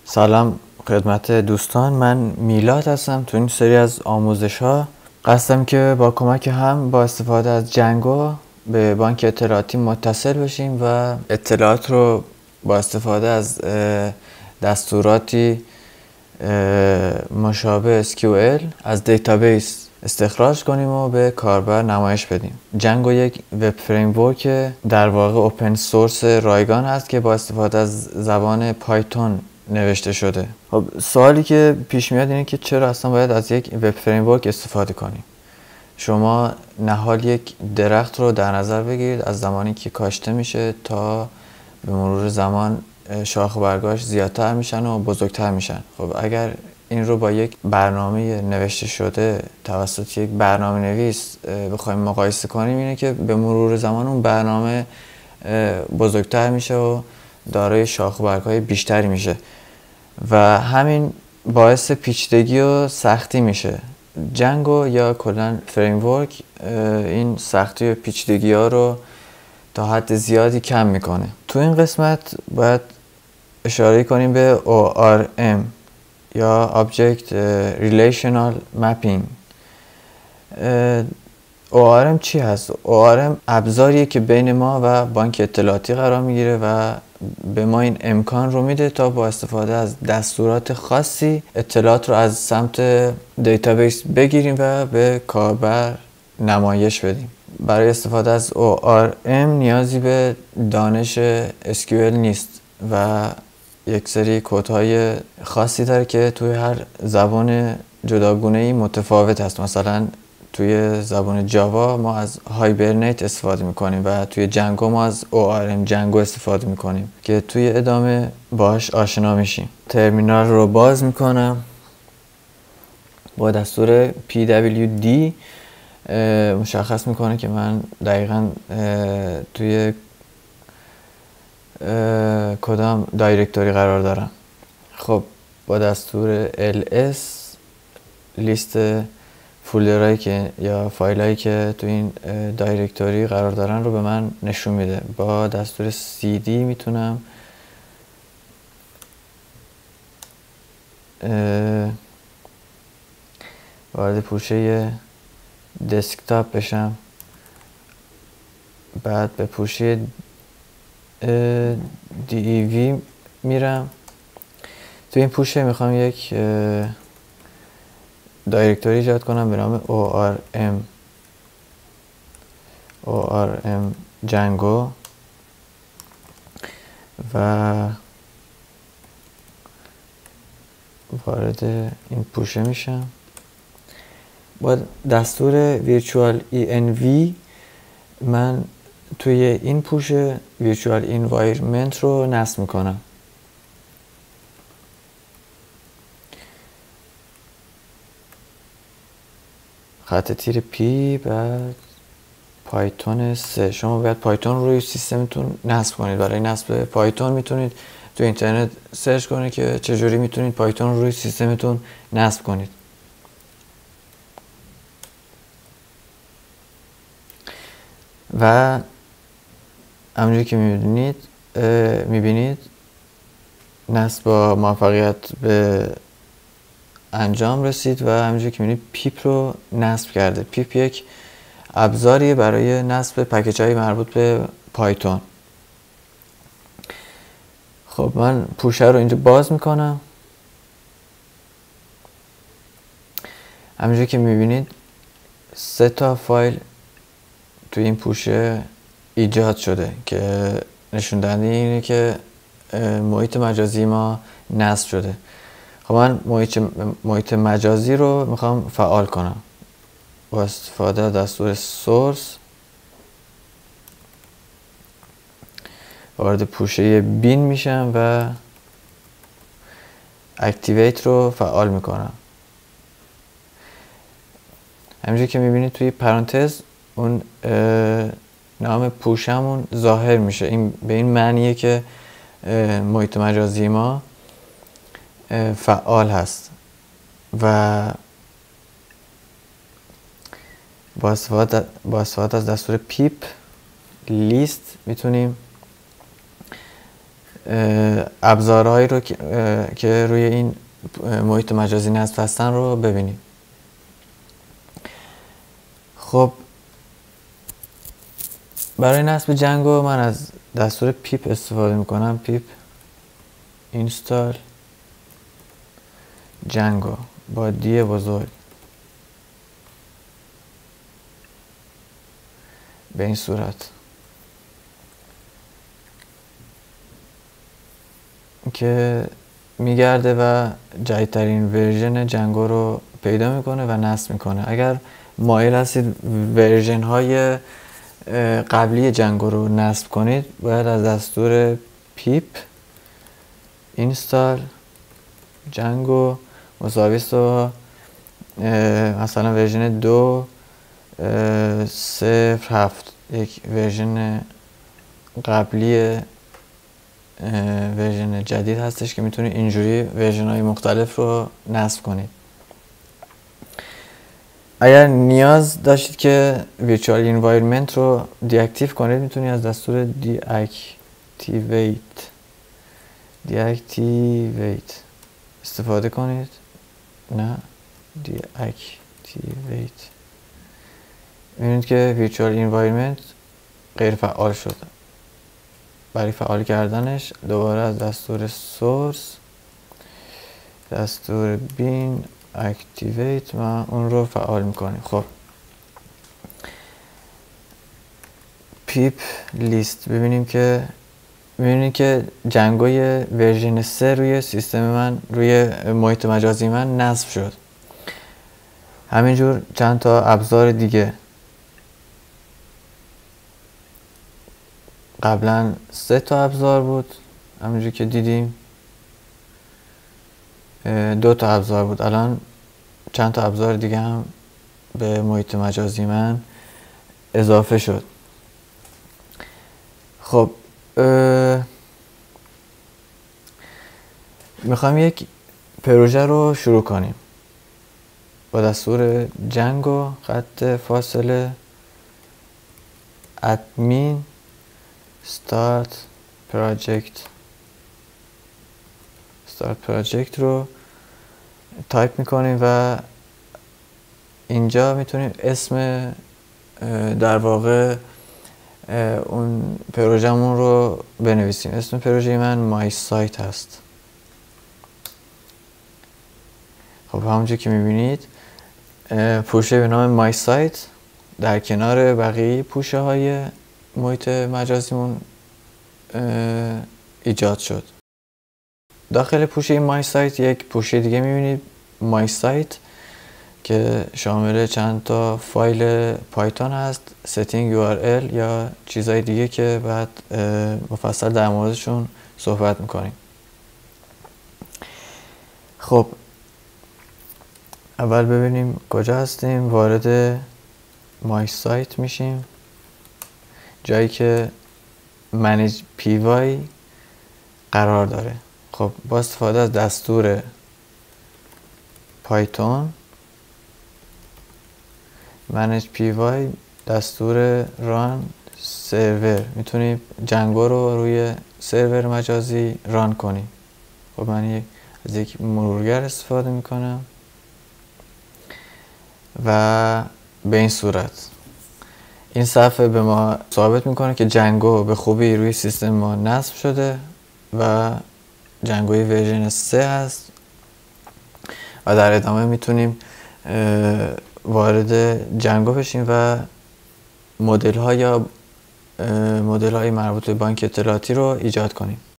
سلام خدمت دوستان، من میلاد هستم. تو این سری از آموزش ها قصدم که با کمک هم با استفاده از جنگو به بانک اطلاعاتی متصل بشیم و اطلاعات رو با استفاده از دستوراتی مشابه SQL از دیتابیس استخراج کنیم و به کاربر نمایش بدیم. جنگو یک وب فریمورک در واقع اوپن سورس رایگان هست که با استفاده از زبان پایتون نوشته شده. خب سوالی که پیش میاد اینه که چرا اصلا باید از یک وب فریمورک استفاده کنیم؟ شما نهال یک درخت رو در نظر بگیرید از زمانی که کاشته میشه تا به مرور زمان شاخ و برگاش زیادتر میشن و بزرگتر میشن. خب اگر این رو با یک برنامه نوشته شده توسط یک برنامه نویس بخوایم مقایسه کنیم، اینه که به مرور زمان اون برنامه بزرگتر میشه و دارای شاخ و برگ‌های بیشتری میشه و همین باعث پیچیدگی و سختی میشه. جنگو یا کلا فریمورک این سختی و پیچیدگی ها رو تا حد زیادی کم میکنه. تو این قسمت باید اشاره کنیم به ORM یا Object Relational Mapping. ORM چی هست؟ ORM ابزاریه که بین ما و بانک اطلاعاتی قرار میگیره و به ما این امکان رو میده تا با استفاده از دستورات خاصی اطلاعات رو از سمت دیتابیس بگیریم و به کاربر نمایش بدیم. برای استفاده از ORM نیازی به دانش SQL نیست و یک سری کدهای خاصی داره که توی هر زبان جداگونه‌ای متفاوت هست. مثلا توی زبان جاوا ما از هایبرنیت استفاده میکنیم و توی جنگو ما از ORM جنگو استفاده میکنیم که توی ادامه باهاش آشنا میشیم. ترمینال رو باز میکنم. با دستور pwd مشخص میکنه که من دقیقاً توی کدام دایرکتوری قرار دارم. خب با دستور ls لیست فولدرهایی که یا فایلایی که تو این دایرکتوری قرار دارن رو به من نشون میده. با دستور cd میتونم وارد پوشه دسکتاپ بشم، بعد به پوشه dev میرم. تو این پوشه میخوام یک دایرکتوری ایجاد کنم به نام ORM Django و وارد این پوشه میشم. با دستور virtual env من توی این پوشه virtual environment رو نصب میکنم. خط تیر پی، بعد پایتون 3. شما باید پایتون رو روی سیستمتون نصب کنید. برای نصب پایتون میتونید تو اینترنت سرچ کنید که چجوری میتونید پایتون رو روی سیستمتون نصب کنید. و همونجوری که میبینید نصب با موفقیت به انجام رسید و همونجوری که میبینید پیپ رو نصب کرده. پیپ یک ابزاریه برای نصب پکیج های مربوط به پایتون. خب من پوشه رو اینجا باز میکنم. همونجوری که میبینید 3 تا فایل توی این پوشه ایجاد شده که نشون دهنده اینه که محیط مجازی ما نصب شده. خب من محیط مجازی رو میخوام فعال کنم. با استفاده از دستور سورس وارد پوشه بین میشم و اکتیویت رو فعال میکنم. همینجوری که میبینید توی پرانتز اون نام پوشمون ظاهر میشه. این به این معنیه که محیط مجازی ما فعال هست و با استفاده از دستور پیپ لیست میتونیم ابزارهایی رو که روی این محیط مجازی نصب هستن رو ببینیم. خب برای نصب جنگو من از دستور پیپ استفاده میکنم. پیپ اینستال جنگو با دی بزرگ. به این صورت که میگرده و جدیدترین ورژن جنگو رو پیدا میکنه و نصب میکنه. اگر مایل هستید ورژن های قبلی جنگو رو نصب کنید، باید از دستور پیپ اینستال جنگو مساوی با مثلا ورژن 2.0.7 یک ورژن قبلی ورژن جدید هستش که میتونید اینجوری ورژن های مختلف رو نصب کنید. اگر نیاز داشتید که ویرچوال انوایرمنت رو دیاکتیو کنید، میتونید از دستور دیاکتیویت استفاده کنید. نه دیاکتیویت. میبینید که ویرچوال انوایرمنت غیر فعال شده. برای فعال کردنش دوباره از دستور سورس دستور بین اکتیویت و اون رو فعال میکنیم. خب پیپ لیست ببینید که جنگوی ورژن 3 روی سیستم من، روی محیط مجازی من نصب شد. همینجور چند تا ابزار دیگه. قبلا 3 تا ابزار بود، همینجور که دیدیم 2 تا ابزار بود. الان چند تا ابزار دیگه هم به محیط مجازی من اضافه شد. خب میخوایم یک پروژه رو شروع کنیم با دستور جنگو خط فاصله admin start project رو تایپ میکنیم و اینجا میتونیم اسم در واقع اون پروژه‌مون رو بنویسیم. اسم پروژه من مای سایت هست. خب همونجور که میبینید پوشه به نام مای سایت در کنار بقیه پوشه های محیط مجازیمون ایجاد شد. داخل پوشه مای سایت یک پوشه دیگه میبینید مای سایت که شامل چند تا فایل پایتون هست، setting URL یا چیزای دیگه که بعد مفصل در موردشون صحبت میکنیم. خب اول ببینیم کجا هستیم. وارد مای سایت میشیم، جایی که manage py قرار داره. خب با استفاده از دستور پایتون manage py دستور run server میتونیم جنگو رو روی سرور مجازی ران کنیم. خب من از یک مرورگر استفاده میکنم و به این صورت این صفحه به ما ثابت میکنه که جنگو به خوبی روی سیستم ما نصب شده و جنگوی ورژن 3 هست و در ادامه میتونیم وارد جنگو بشیم و مدل های مربوط به بانک اطلاعاتی رو ایجاد کنیم.